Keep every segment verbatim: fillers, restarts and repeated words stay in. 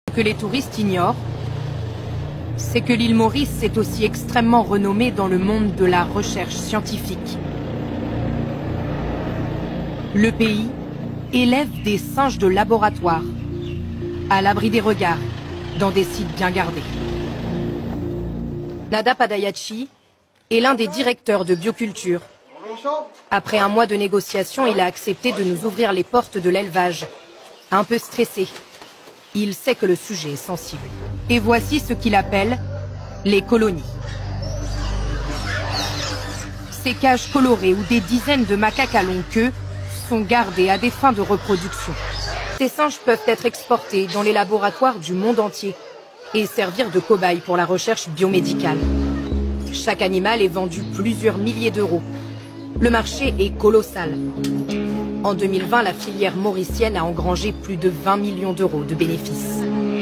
que les touristes ignorent, c'est que l'île Maurice est aussi extrêmement renommée dans le monde de la recherche scientifique. Le pays élève des singes de laboratoire, à l'abri des regards, dans des sites bien gardés. Nada Padayachi est l'un des directeurs de bioculture. Après un mois de négociations, il a accepté de nous ouvrir les portes de l'élevage. Un peu stressé, il sait que le sujet est sensible. Et voici ce qu'il appelle les colonies. Ces cages colorées où des dizaines de macaques à longue queue sont gardés à des fins de reproduction. Ces singes peuvent être exportés dans les laboratoires du monde entier et servir de cobayes pour la recherche biomédicale. Chaque animal est vendu plusieurs milliers d'euros. Le marché est colossal. En deux mille vingt, la filière mauricienne a engrangé plus de vingt millions d'euros de bénéfices.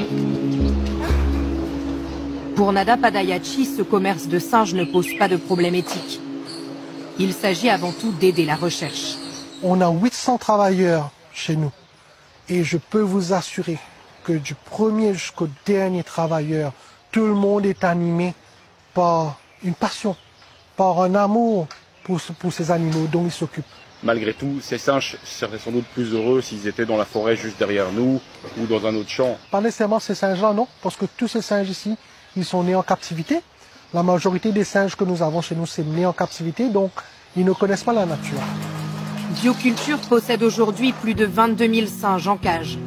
Pour Nada Padayachi, ce commerce de singes ne pose pas de problème éthique. Il s'agit avant tout d'aider la recherche. On a huit cents travailleurs chez nous et je peux vous assurer que du premier jusqu'au dernier travailleur, tout le monde est animé par une passion, par un amour pour, pour ces animaux dont ils s'occupent. Malgré tout, ces singes seraient sans doute plus heureux s'ils étaient dans la forêt juste derrière nous ou dans un autre champ. Pas nécessairement ces singes-là, non, parce que tous ces singes ici, ils sont nés en captivité. La majorité des singes que nous avons chez nous, c'est nés en captivité, donc ils ne connaissent pas la nature. Bioculture possède aujourd'hui plus de vingt-deux mille singes en cage.